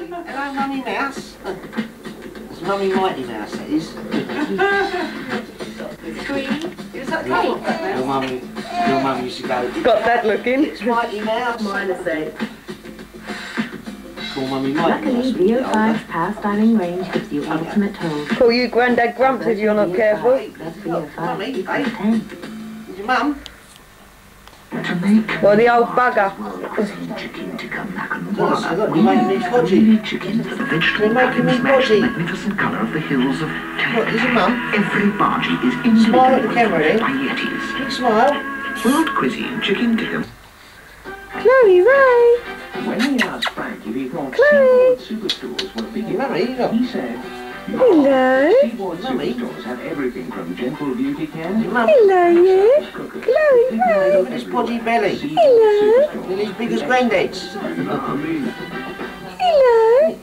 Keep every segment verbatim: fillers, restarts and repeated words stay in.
Hello, Mummy Mouse. It's Mummy Mighty Mouse, that is. Your mum, your mum used to go. Got that looking. It's Mighty Mouse. Mine is eight. Call Mummy Mighty Mouse. Luckily, B O five's past dining range gives you ultimate tolls. Call you Grandad Grumps if you're not careful. That's B O five. Mummy, equals hey. ten. Is your mum? Or the old bugger. Look, you're making me podgy. You're making me podgy. Magnificent colour of the hills of What, is your mum? Every bargee is Smile at the inundated camera, eh? by yetis. Big smile. World cuisine chicken tikka. Chloe-Rae. When he asked Frank if he thought Chloe. seaboard superstores were big Mummy, enough, look. he said, Hello. seaboard superstores have everything from gentle beauty care Your mum. Hello, you. cookers. Chloe-Rae. Look at this podgy belly. Hello. Nearly as big as Grandad's. Hello.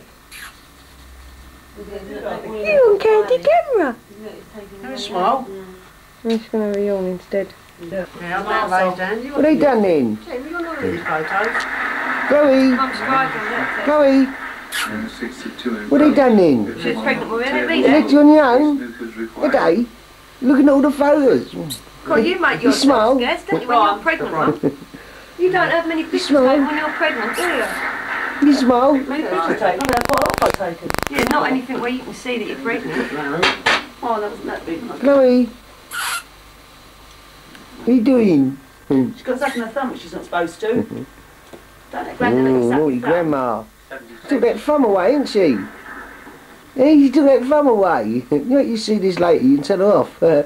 You on candy camera. Have a smile. I'm just going to have a yawn instead. Yeah, I'm not laid down. You What are you done then? Jamie, you're not in these photos. Chloe. I'm striking, that's Chloe. What are you done then? it. She was pregnant with it, You read left it. you on your own? Okay. Looking at all the photos. God, you make You smile. yourself scarce, don't you, when you're pregnant, Mum? You don't have many pictures smile. taken when you're pregnant, do you? You smile. Many pictures taken, I've got a photo taken. Yeah, not anything where you can see that you're pregnant. Oh, that wasn't that big. Chloe. What are you doing? She's got sucking her thumb, which she's not supposed to. Don't let Grandad let you Oh, suck naughty your thumb. grandma. Took that thumb away, ain't she? Yeah, you took that thumb away. You know, you see this later, you can tell her off. Uh,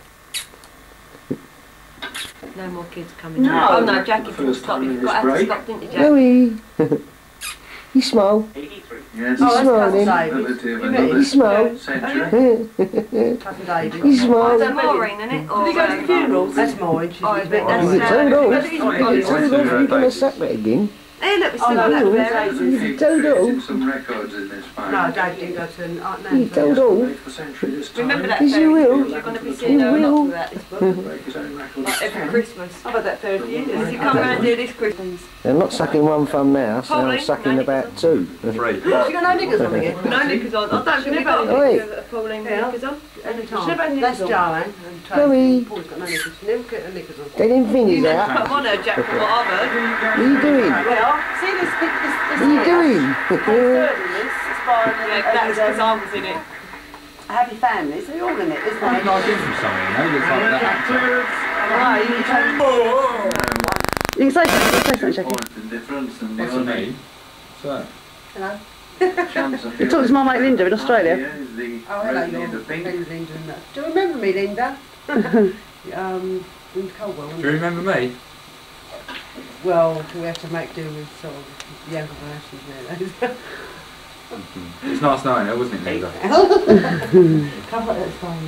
No more kids coming. No. Oh no, Jackie didn't stop. You forgot how to stop, didn't you, Jackie? Chloe. You smile. Yes. You Oh, that's smile cousin then. David. Relative You and mean? You smile. century. Cousin David. You Oh, smile. is that Maureen, isn't it? Did he go to the um, funerals? That's mine. She's Oh, a but bit that's, You uh, told off. that's his You body. told off. You're going to suck that again. Hey, look, we still Oh, got no, that no, there. David. You told off. Some records in this file. No, Dad didn't go to an art You name. told off. For century this time. Remember that Yes, you fairy will. tale? You're going to be seeing You her a lot will. throughout this book. Break his own records. Like every Christmas. I've had that fair few If years. you come round here this Christmas. I'm not sucking one thumb now, so I'm Pauline, sucking no about two. Three. She got no niggers on again. No knickers on. I don't think we've got Oi. any picture of Pauline with knickers on. Any She's never had time. knickers That's on. Joanne. And Chloe. Tracy. Paul's got no knickers. She never get her knickers on. Get them fingers You out. put them on her, Jack, from what I've heard. What are you doing? What Well, see this pic, this, this are you doing? I'm third in this. It's by Yeah, that was because I was in it. a happy family, so you're all in it, isn't it? Like him from somewhere, you know, looks like that actor. Right, you can You can say something, say something, Jackie. Point and difference and the What's her only name? So, Hello. chance of You talked to my mate Linda in Australia. Is the Oh, hello, rosy you're and the pink. Linda, Linda and that. Do you remember me, Linda? um, Linda Colwell. do you remember me? Well, we have to make do with sort of younger versions nowadays. It's nice knowing her, wasn't it, Linda? Come on, that's fine.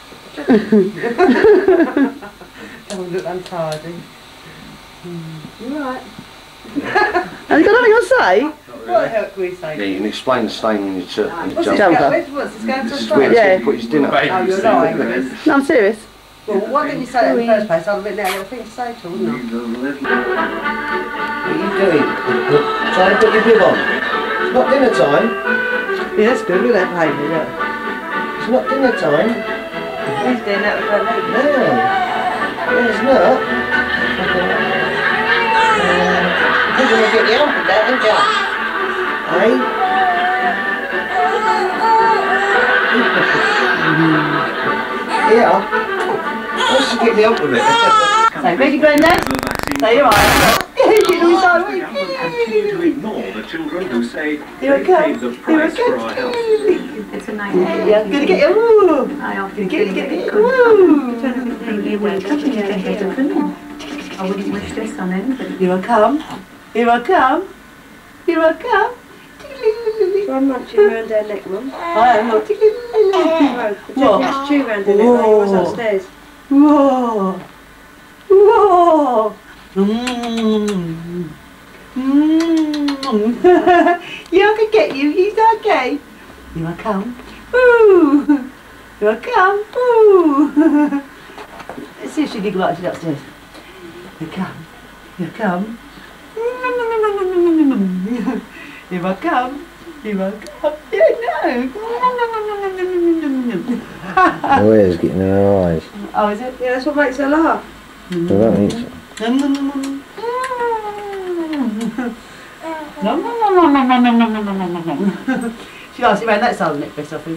Don't look untidy. Hmm. You right? Have you got nothing to say? Not What really. help can we say? Yeah, you can explain the stain in your, shirt, in your What's this jumper. Jumper. going? What's this going to This is Australia? where Yeah. he put his dinner. Oh, you're lying. No, I'm serious. Well, why didn't you say that in the first place? I'd have written out a little thing to say to her, wouldn't I? Needs a little What are you doing? Trying to put your bib on. It's not dinner time. Yeah, that's good. Look at that baby, look. It's not dinner time. Who's doing that with her leg? No. Yeah, it's not. You're going to get the hump with that, aren't you? Hey? Yeah. Let's just get the hump with it. Say, ready, Grandad? Say, you're right. continue to ignore the children who say Here they it comes. paid the Here price it for our health. It's a nightmare. Yeah, gonna get you. Woo. I often Get, think get, it get, could woo. maybe wake up and get ahead of them. I wouldn't wish this on anybody. Here I come. Here I come. Here I come. I'm munching around her neck, Mum. I am not. What? Just chew around her neck while you was upstairs. Whoa. Whoa. Mmm. Mmm. Yeah, I can get you. He's okay. Here I come. Woo. Here I come. Woo. Let's see if she giggles like she's upstairs. Here I come. Here I come. Here I come. You won't come. Yeah, no. The hair's getting in her eyes. Oh, is it? Yeah, that's what makes her laugh. I don't think so. She likes it around that side of the neck bit, I think.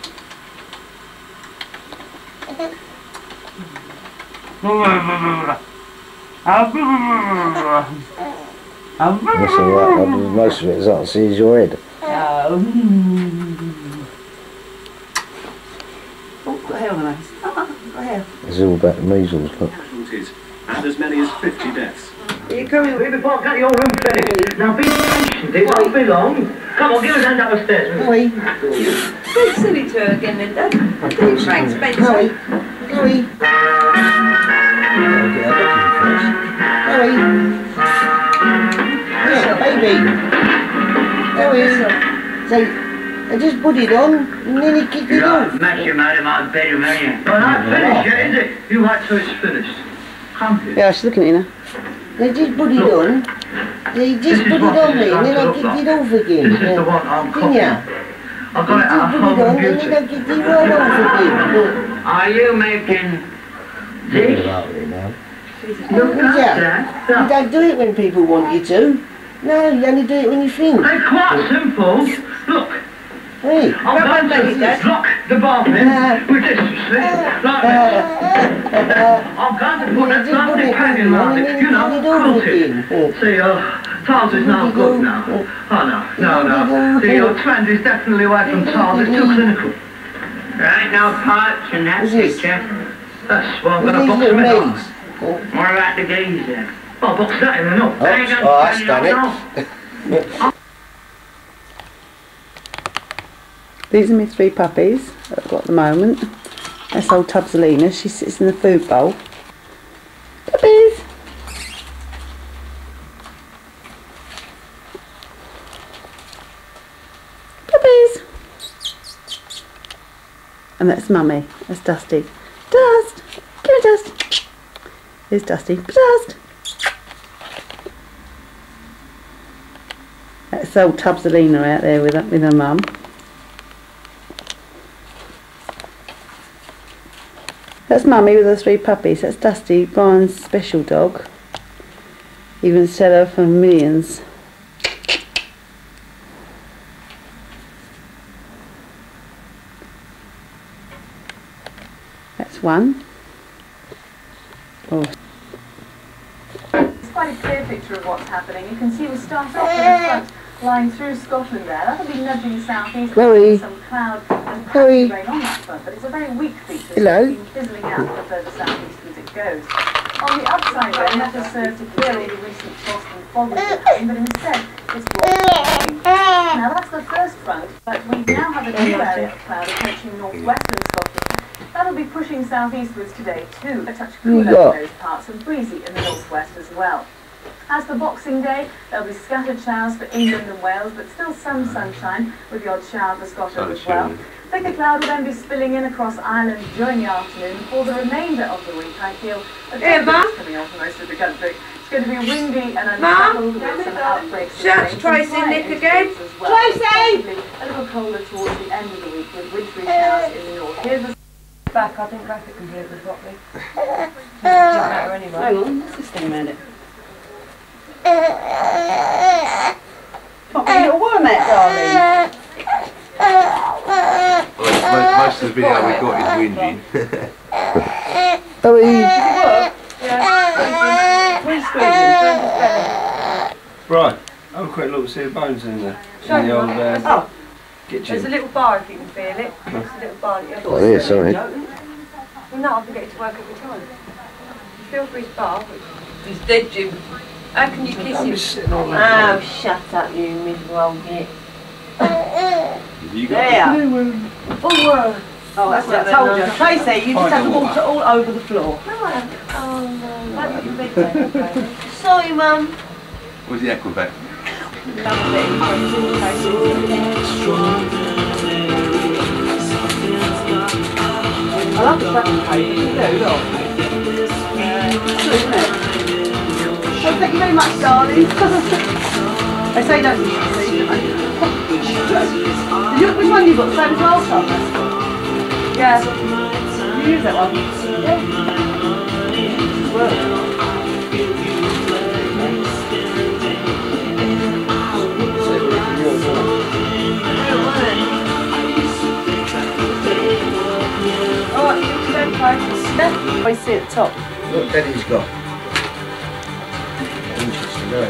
That's alright, most of it is I can see is your head. Oh, oh, got hair on the nose. Oh, got hair. It's all about the measles, look. Casualties and as many as fifty deaths. Are you coming with Before I get your room finished. Now be patient, it won't be long. Come on, give us a hand upstairs. Chloe, Don't silly to her again, Linda. Don't Frank Spencer. Chloe, Chloe. I'll get her document first. Chloe. Yeah, baby. Chloe. So, I just put it on and then he kicked it off. Match your man in my bedroom, ain't you? Well, not finished yet, is it? You wait till it's finished. Come here. Yeah, she's looking at you now. They just put it on. They just put it on me and then I kicked it off again. This is the one I'm Didn't copying. ya? I got it out of They home just put it on and then computer. I kicked it right off again. Are you making Look this? at now. Look at Yeah. that. You don't do it when people want you to. No, you only do it when you think. They're quite simple. Look, Hey. I'm going to lock the bathroom with this, you see, like this. I'm going to put that lovely padding around it, you know, quilted. See, uh, tiles is no good now. Oh, no, no, no. The uh, trend is definitely away from tiles, it's too clinical. There ain't no parts in that picture. That's why I'm going to box them in. What about the geezer? I'll box that in and up. Oh, that's done it. These are my three puppies that I've got at the moment. That's old Tubsalina, she sits in the food bowl. Puppies! Puppies! And that's Mummy, that's Dusty. Dust! Give me Dust! Here's Dusty. Dust! That's old Tubsalina out there with, with her mum. That's Mummy with her three puppies. That's Dusty, Brian's special dog. Even sell her for millions. That's one. Oh. It's quite a clear picture of what's happening. You can see we start off in the front, lying through Scotland there. That'll be nudging southeast. Chloe. Some cloud and Chloe. patchy rain on that front, but it's a very weak feature. Hello. So it's been fizzling out the further southeast as it goes. On the upside then, that has served to clear all the recent frost and fog we've been having, but instead it's blocking. Now that's the first front, but we now have a new area of cloud approaching northwestern Scotland. That'll be pushing southeastwards today too, a touch cooler in those parts and breezy in the northwest as well. As for Boxing Day, there'll be scattered showers for England and Wales, but still some sunshine with the odd shower for Scotland as well. Thicker cloud will then be spilling in across Ireland during the afternoon. For the remainder of the week, I feel a Hey, bit Mum. coming on for most of the country. It's going to be windy and Mum. unsettled with some outbreaks. Shut of rain, Tracy, some quiet Nick again. incidents as well. Tracy! Possibly a little colder towards the end of the week with wintry showers in the north. Here's the Back, I didn't wrap it completely properly. Doesn't matter anyway. Hang on, what's this thing around it? Can't be a little worm out, darling. Well, most of the video we got is whinging. Chloe. Right, have a quick look, see the bones in there. Show In the me, old Mum. uh, Oh, kitchen. there's a little bar if you can feel it. There's a little bar that you have Oh, there, sorry. Well, no, I forget it to work every time. You feel for his bar. He's dead, Jim. How can you kiss I'm him? just sitting on that. Oh, shut up, you miserable old git. You got There. the blue one. Oh, word. Oh, that's what I told you. Tracy, you just have to walk it all over the floor. No, I haven't. Oh, no. Have you been there? Sorry, Mum. Where's the aquavet? Lovely. I love the button cake, you do, look. Good, isn't it? Well, thank you very much, darling. They say don't you see, don't they? last time, that's yeah. You use that one? Yeah. Well. Alright, you can go I see at the top. Look, Daddy's got. Interesting, isn't it?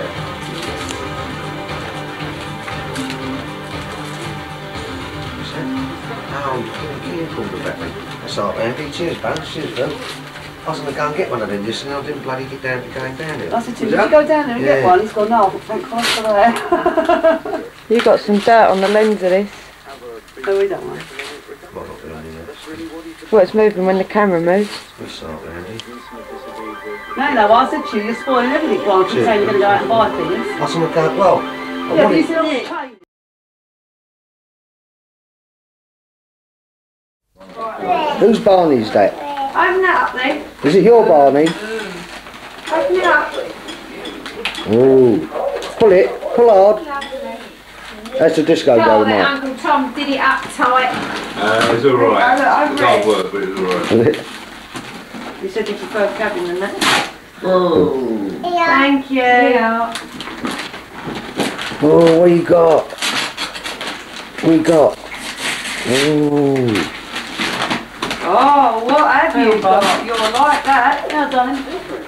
Oh, you called about me. That's all right, Andy. Cheers, Bones. Cheers, Phil. I was going to go and get one of them yesterday and I didn't bloody get down to going down here. I said to him, did you go down there and yeah. get one? He's gone, no, but thank Christ for that. You got some dirt on the lens of this. No, we don't mind. Well, not really, yeah. Well, it's moving when the camera moves. That's all right, Andy. No, no, I said to you, you're spoiling everything, Grant. You're saying you're going to go out and buy things. I was going to go, well, I Yeah, but wanted... you said, oh, change. Whose Barney's that? Open that up then. Is it your Barney? Open it up. Ooh. Pull it. Pull hard. That's the disco Oh, ball, that mate. Uncle Tom did it up tight. Uh, it's alright. Oh, look, I've It's read. hard work, but it's alright. You said you prefer cabin than that. Oh. Thank you. Yeah. Oh, what you got? What you got? Ooh. Oh, what have you Oh, got? You're like that. Now, darling.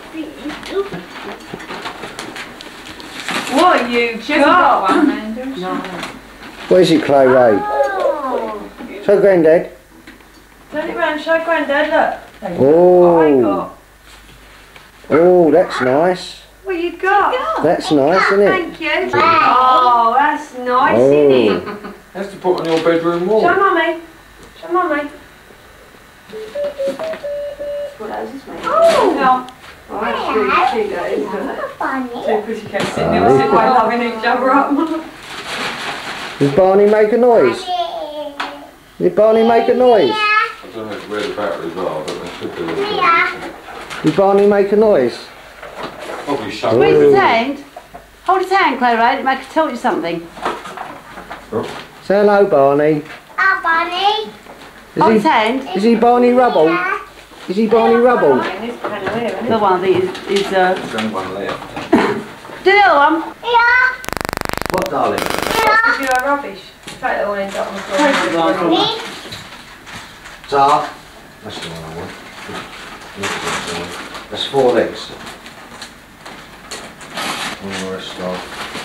What have you got? One, No. What is it, Chloe-Rae? Oh. So, Grandad? Turn it round, show Grandad, look. What I Oh. got. Oh, that's nice. What you got? That's nice, isn't it? Thank you. Oh, that's nice, Oh. isn't it? That's to put on your bedroom wall. Show Mummy. Show Mummy. What else is mate? Oh. No. Oh, that's really cute, that is, isn't it? Two pussycats sitting Oh. opposite way, loving each other up. Does Barney make a noise? Did Barney make a noise? I don't know where the batteries are, but they should do it. Did Barney make a noise? Probably shut Squeeze it. his hand. Hold his hand, Chloe-Rae. Make her tell you something. Say hello, Barney. Oh, Barney. Is Hold he, his hand. is he Barney Rubble? Is he Barney Rubble? The one I think is, is uh... There's only one left. Do the other one. What, darling? Because you are rubbish. Take it all end up on the floor. Tar. That's the one I want. That's four legs. One more rest off.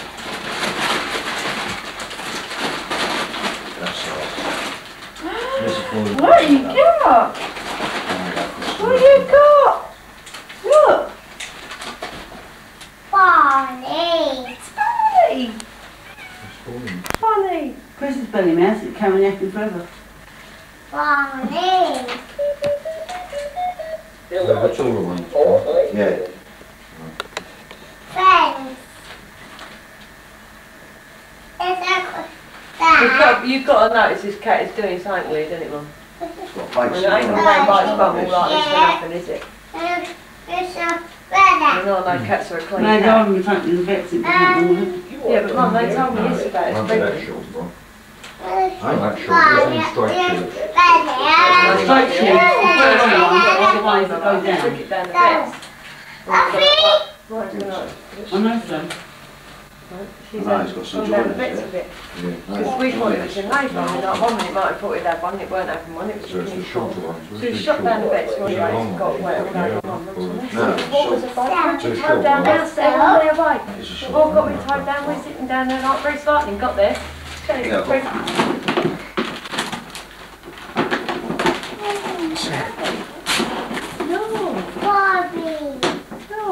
That's all. What you got? What you got? Look. Barney. Barney. Barney. Chris's belly mouse. It's carrying yakking forever. Barney. That's all the ones. Yeah. Friends. You've got, you've got to notice this cat is doing something weird, isn't it, Mum? It's got Well, face. it ain't going to rain by its bubble like this for nothing, is it? You know, no cats are a clean No, go cat. on in front of the vets. It doesn't Yeah, but Mum, they told me yesterday it's Mine's pregnant. that short, bro. Not that short, there's only straight shorts. Straight shoes. The first one, the ones that go Took down. it down the beds. Right, I know some. she's No, had it's got some gone down the joints, beds yeah. a bit. Yeah, Because no. we thought it was in labour, and like one minute might have thought it had one, it weren't having one, it was So it's just the shorter ones. So he shot down the bed to one day and got whatever going on. No, What was it like? So Tied short down one. downstairs all the way away. It's a We've short all one, got me right? tied down, we're sitting down there like very slightly, got there. Trying to get Yeah. pregnant. No, Barbie. No.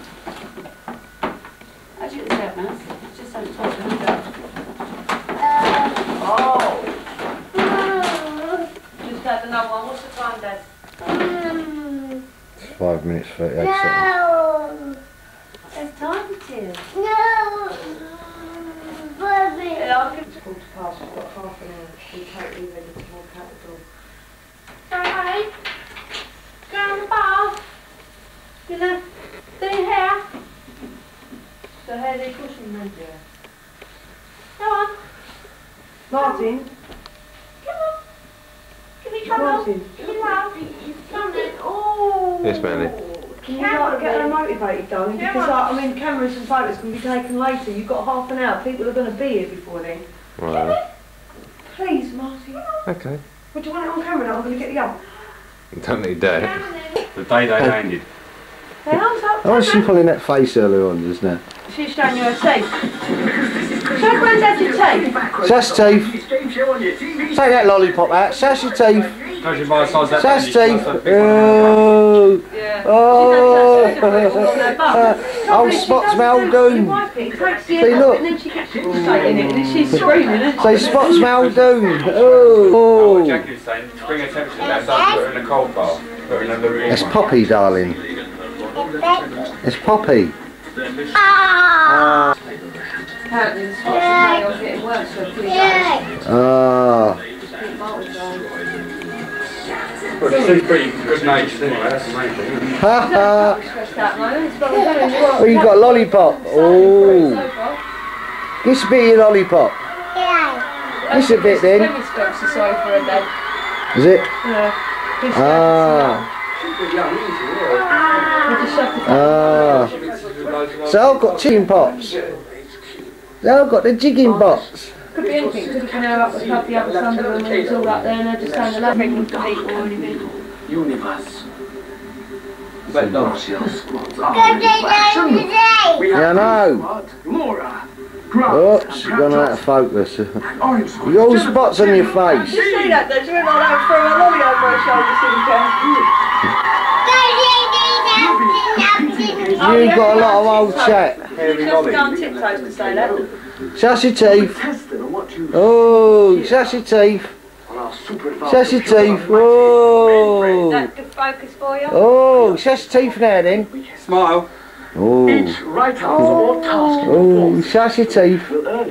How'd you get this out, mouse? It's just so tall. Oh. Just had another one. What's the time, Dad? It's five minutes, thirty-eight seconds. No. It's time to. No. Barbie. Yeah, I'll give it quarter past. We've got half an hour. We're totally ready to walk out the door. Hi. Grandpa. You know, stay here. So how they pushing them there? Come on. Martin. Come on. Martin. Oh. Yes, Manny. Can you like, get her motivated, darling? Because like, I mean, cameras and photos can be taken later. You've got half an hour. People are going to be here before then. Right. Please, Martin. Okay. Would you want it on camera now? I'm going to get the up. You don't need that. The day they landed. Hey, arms up. Oh, she pulling that face earlier on, isn't it? She's showing you her teeth. Show Grandad your teeth. Sash teeth. Take that lollipop out. Sash your teeth. Sash teeth. Oh. Yeah. Oh. Oh, Spots Muldoon. See, look. And then she gets fixated in it, and then she's screaming, isn't she? Say Spots Muldoon. Oh. What Jackie's saying, to bring her temperature down, don't put her in a cold bath. Put her in a lukewarm It's one. Poppy, darling. It's Poppy. Ah. Apparently the spots are getting worse for a few days. Ah. Well, she's pretty good natured anyway, that's the main thing. Ha ha. Stressed out, man. It's what we're doing. Oh, you got a lollipop. Oh. Give us a bit of your lollipop. Give us a bit then. Women's folks are sorry for her dad. Is it? Yeah. Ah. Ah. So I've got chicken pots. So I've got the jigging box. Could be anything. Could have been her up with the other Sunday when we was all up there and they're just saying they're pregnant to eat or anything. Universe. But no. Yeah, I know. Laura. Oh, she's gone out of focus. You got all spots on your face. Did you see that? That she went like that and threw her lolly over her shoulder sitting down. You've got a lot of old chat. You just go on tiptoes to say that. Shut your teeth. Oh, shut your teeth. Shut your teeth. Oh. That good focus for you? Oh, shut your teeth now then. Smile. Oh. Oh, shut your teeth.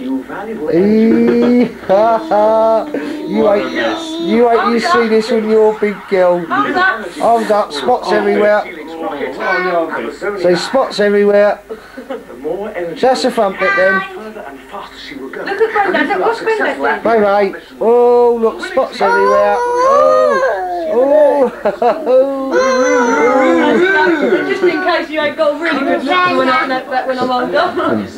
Eee, ha ha. You wait, you wait, you see this when you're a big girl. Arms up, spots everywhere. Say spots everywhere. Shut the front bit then. Look at Grandad, look, what's Grandad doing? Bye bye. Oh, look, spots everywhere. Oh, oh. Just in case you ain't got a really good look when, I, when I'm older.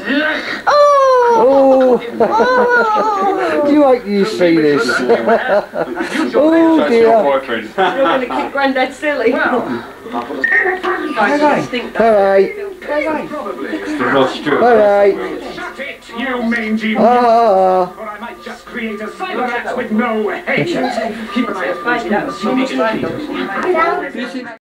Oh. You wait, you see this. Oh dear. You're going to keep Grandad silly. Bye bye. Bye bye. Bye bye. You mangy Ah. or I might just create a cyber with no head. Keep an eye out. That was